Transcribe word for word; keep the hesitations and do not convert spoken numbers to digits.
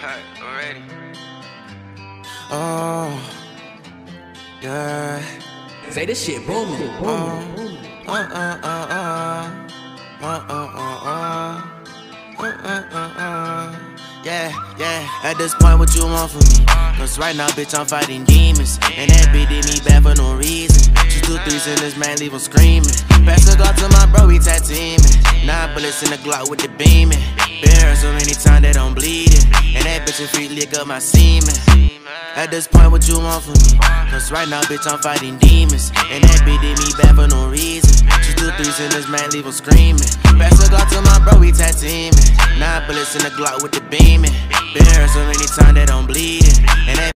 Alright, I'm ready. Oh, yeah. Say this shit booming. Uh, uh, uh, uh, uh. Uh, uh, uh, uh. Uh, uh, uh, uh. Yeah, yeah. At this point, what you want from me? Cause right now, bitch, I'm fighting demons. And that bitch did me bad for no reason. She two threes in this man, leave him screaming. Pass the Glock to my bro, he tag teaming. Nine bullets in the Glock with the beaming. Been hurt so many times that I'm bleeding. And that bitch, her feet lick up my semen. At this point, what you want from me? Cause right now, bitch, I'm fighting demons. And that bitch did me bad for no reason. She two threes in this man, leave him screaming. Pass the Glock to my bro, he tag teaming. Nine bullets in the Glock with the beaming. Been hurt so many times that I'm bleeding. And that